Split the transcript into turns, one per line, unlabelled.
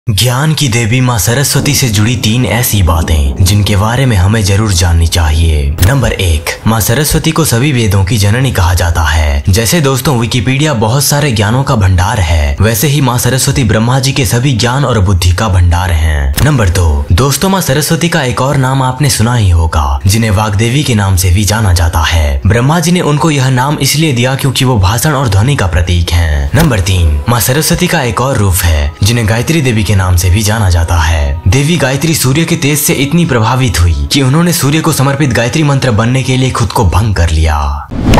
ज्ञान की देवी माँ सरस्वती से जुड़ी 3 ऐसी बातें जिनके बारे में हमें जरूर जाननी चाहिए। नंबर 1, माँ सरस्वती को सभी वेदों की जननी कहा जाता है। जैसे दोस्तों विकिपीडिया बहुत सारे ज्ञानों का भंडार है, वैसे ही माँ सरस्वती ब्रह्मा जी के सभी ज्ञान और बुद्धि का भंडार है। नंबर 2, दोस्तों माँ सरस्वती का एक और नाम आपने सुना ही होगा, जिन्हें वाग्देवी के नाम से भी जाना जाता है। ब्रह्मा जी ने उनको यह नाम इसलिए दिया क्योंकि वो भाषण और ध्वनि का प्रतीक है। नंबर 3, माँ सरस्वती का एक और रूप है जिन्हें गायत्री देवी के नाम से भी जाना जाता है। देवी गायत्री सूर्य के तेज से इतनी प्रभावित हुई कि उन्होंने सूर्य को समर्पित गायत्री मंत्र बनने के लिए खुद को भंग कर लिया।